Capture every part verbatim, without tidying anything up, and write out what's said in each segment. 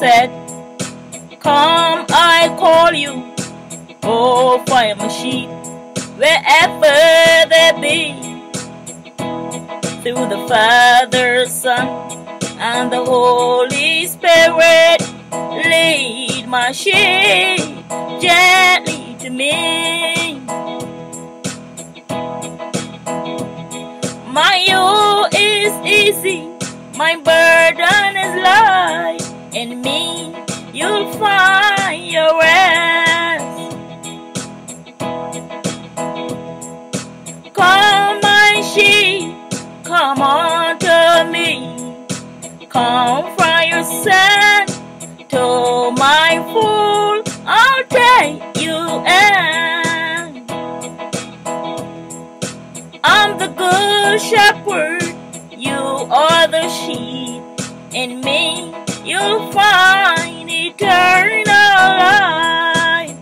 said, come, I call you. Oh, find my sheep wherever they be. Through the Father, Son, and the Holy Spirit, lead my sheep gently to me. My yoke is easy, my burden is light. In me you'll find your rest. Come, my sheep, come unto me. Come from your sin to my fold, I'll take you in. I'm the good shepherd, you are the sheep. In me you'll find eternal life.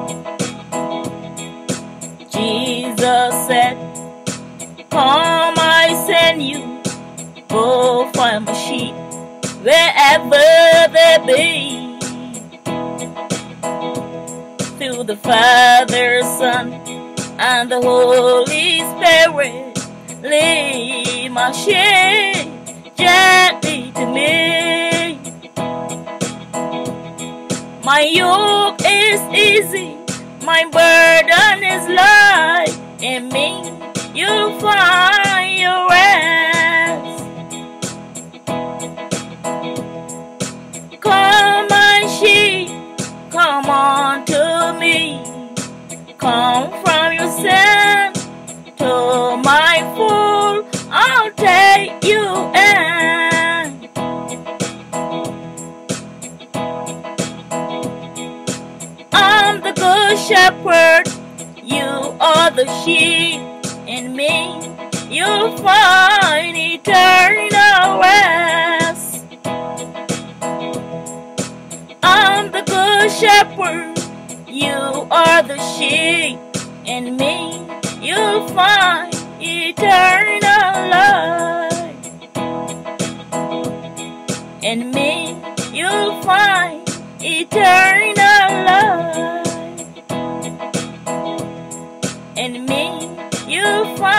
Jesus said, come, I send you. Go find my sheep wherever they be. Through the Father, Son, and the Holy Spirit, lead my sheep gently to me. My yoke is easy, my burden is light. In me you'll find your rest. Come, my sheep, come unto me. Come from your sin to my fold, I'll take you in. I'm the good shepherd, you are the sheep. In me you'll find eternal rest. I'm the good shepherd, you are the sheep. In me you'll find eternal life. In me you'll find eternal life. In me you'll find